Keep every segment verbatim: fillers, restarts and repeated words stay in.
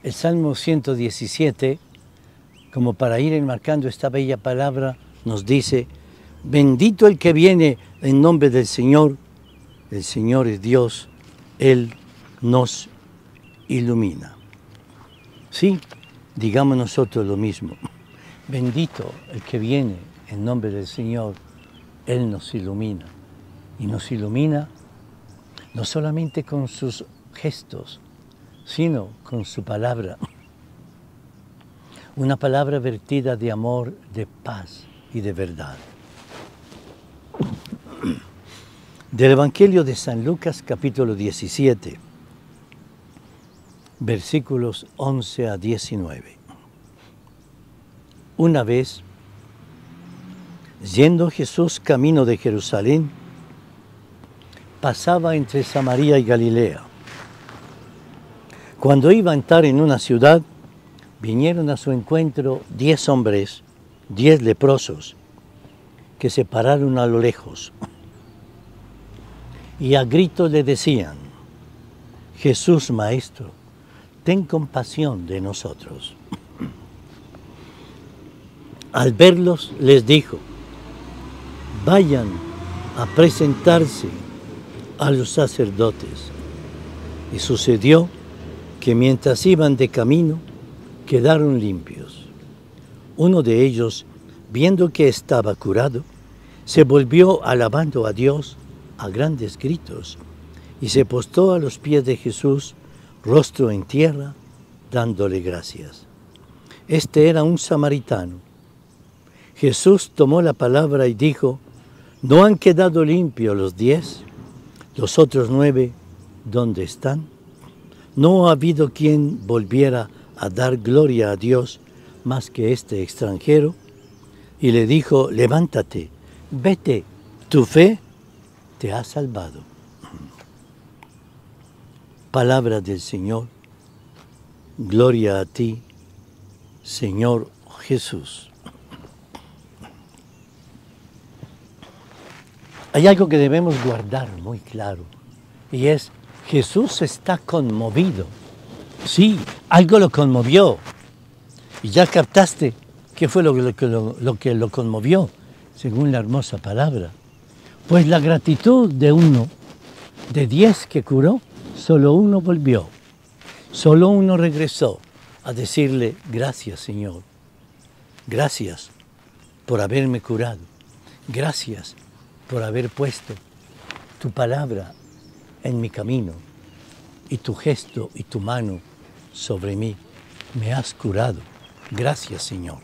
El Salmo ciento diecisiete, como para ir enmarcando esta bella palabra, nos dice: bendito el que viene en nombre del Señor, el Señor es Dios, Él nos ilumina. Sí, digamos nosotros lo mismo. Bendito el que viene en nombre del Señor, Él nos ilumina. Y nos ilumina no solamente con sus gestos, sino con su palabra. Una palabra vertida de amor, de paz y de verdad. Del Evangelio de San Lucas, capítulo diecisiete, versículos once a diecinueve. Una vez, yendo Jesús camino de Jerusalén, pasaba entre Samaria y Galilea. Cuando iba a entrar en una ciudad, vinieron a su encuentro diez hombres, diez leprosos, que se pararon a lo lejos. Y a gritos le decían: Jesús, Maestro, ten compasión de nosotros. Al verlos les dijo: vayan a presentarse a los sacerdotes. Y sucedió que mientras iban de camino, quedaron limpios. Uno de ellos, viendo que estaba curado, se volvió alabando a Dios a grandes gritos y se postró a los pies de Jesús, rostro en tierra, dándole gracias. Este era un samaritano. Jesús tomó la palabra y dijo: ¿no han quedado limpios los diez? ¿Los otros nueve dónde están? No ha habido quien volviera a dar gloria a Dios más que este extranjero. Y le dijo: levántate, vete, tu fe te ha salvado. Palabra del Señor. Gloria a ti, Señor Jesús. Hay algo que debemos guardar muy claro, y es: Jesús está conmovido. Sí, algo lo conmovió. Y ya captaste qué fue lo, lo, lo, lo que lo conmovió, según la hermosa palabra. Pues la gratitud de uno, de diez que curó, solo uno volvió. Solo uno regresó a decirle: gracias, Señor. Gracias por haberme curado. Gracias por haber puesto tu palabra en mi camino y tu gesto y tu mano sobre mí. Me has curado. Gracias, Señor.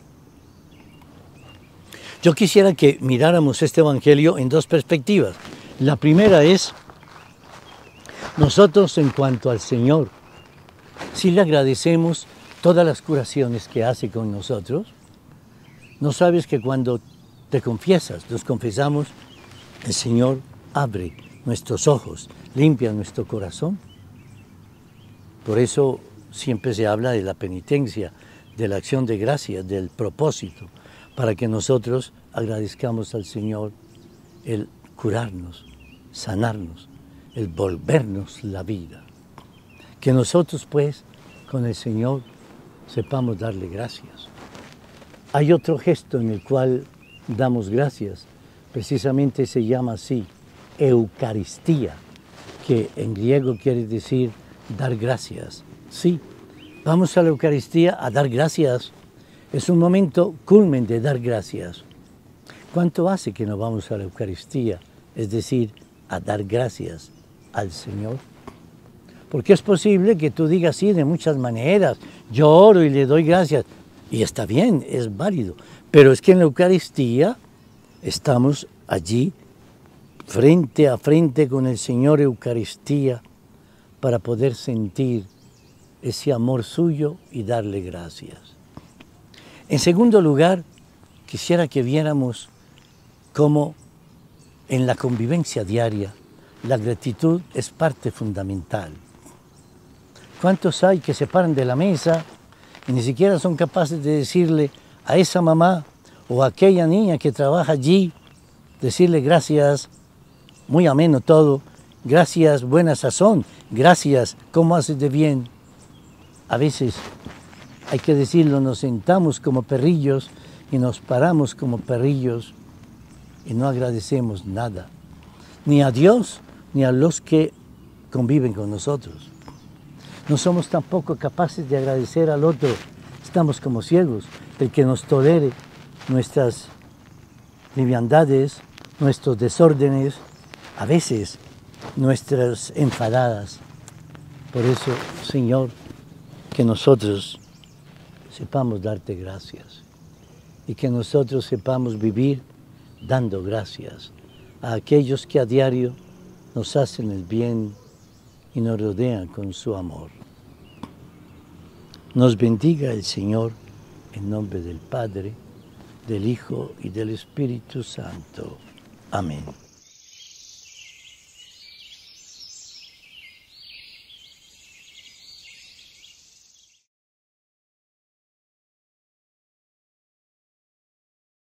Yo quisiera que miráramos este evangelio en dos perspectivas. La primera es: nosotros, en cuanto al Señor, si le agradecemos todas las curaciones que hace con nosotros. ¿No sabes que cuando te confiesas, nos confesamos, el Señor abre nuestros ojos, limpia nuestro corazón? Por eso siempre se habla de la penitencia, de la acción de gracias, del propósito, para que nosotros agradezcamos al Señor el curarnos, sanarnos, el volvernos la vida. Que nosotros, pues, con el Señor sepamos darle gracias. Hay otro gesto en el cual damos gracias, precisamente se llama así, Eucaristía, que en griego quiere decir dar gracias. Sí, vamos a la Eucaristía a dar gracias. Es un momento culmen de dar gracias. ¿Cuánto hace que no vamos a la Eucaristía? Es decir, a dar gracias al Señor. Porque es posible que tú digas sí de muchas maneras. Yo oro y le doy gracias. Y está bien, es válido. Pero es que en la Eucaristía estamos allí frente a frente con el Señor Eucaristía para poder sentir ese amor suyo y darle gracias. En segundo lugar, quisiera que viéramos cómo en la convivencia diaria la gratitud es parte fundamental. ¿Cuántos hay que se paran de la mesa y ni siquiera son capaces de decirle a esa mamá o a aquella niña que trabaja allí, decirle gracias, muy ameno todo, gracias, buena sazón, gracias, ¿cómo haces de bien? A veces, hay que decirlo, nos sentamos como perrillos y nos paramos como perrillos y no agradecemos nada, ni a Dios ni a los que conviven con nosotros. No somos tampoco capaces de agradecer al otro. Estamos como ciegos, el que nos tolere nuestras liviandades, nuestros desórdenes, a veces nuestras enfadadas. Por eso, Señor, que nosotros sepamos darte gracias y que nosotros sepamos vivir dando gracias a aquellos que a diario nos hacen el bien y nos rodean con su amor. Nos bendiga el Señor en nombre del Padre, del Hijo y del Espíritu Santo. Amén.